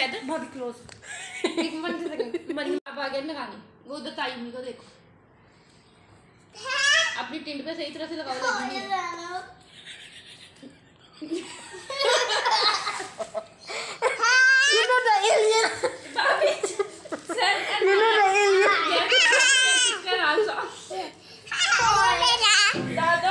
इधर बहुत क्लोज। एक मिनट अब आगे लगानी वो उधर ताई को देखो अपनी टिंड पे सही तरह से लगाओ। You know the alien. You know the alien. दादो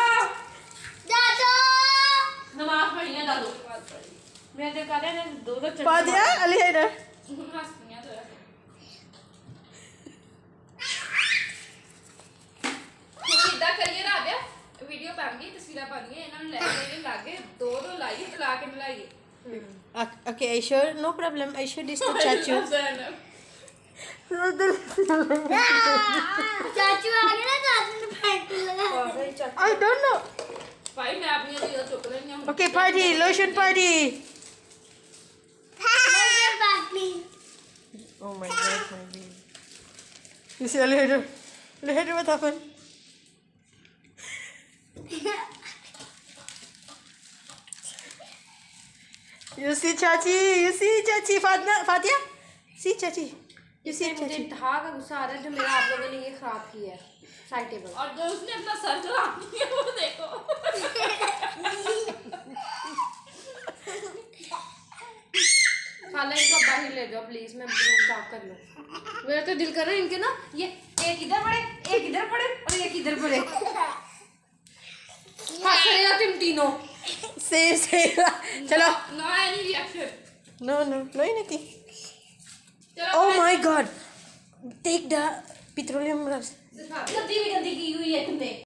नमाज पढ़ी है दादो। मैं देख रहा है दो पढ़ दिया अली है इधर। करिए ना आगे वीडियो पाएंगे तस्वीरें पाएंगे इन्होंने लागे दो लाइए चला के लाइए। Okay, I sure no problem. I sure this to चाचू। चाचू आ गया ना चाचू ने पैंट लगा। I don't know. भाई मैं अपनी ये चॉकलेट नहीं। Okay, party, lotion party. Oh my God, my baby. You see later. Later what happened? You see Chachi, you see Chachi, Fatia, see Chachi, you see मुझे Chachi. इंतहा का गुस्सा आ रहा है जो मेरा आप लोगों ने ये खराब किया है साइड टेबल और जो उसने अपना सर चला दिया वो देखो। खाला इनको बाहर ले जाओ प्लीज मैं रूम साफ कर लूँ। मेरा तो दिल कर रहा है इनके ना ये एक इधर पड़े एक इधर पड़े और एक इधर पड़े। हंस रहे हो तुम तीनों। Say, चलो। No any reaction. No, anything. Oh my God, take the petroleum brush. गंदी की हुई है तुमने।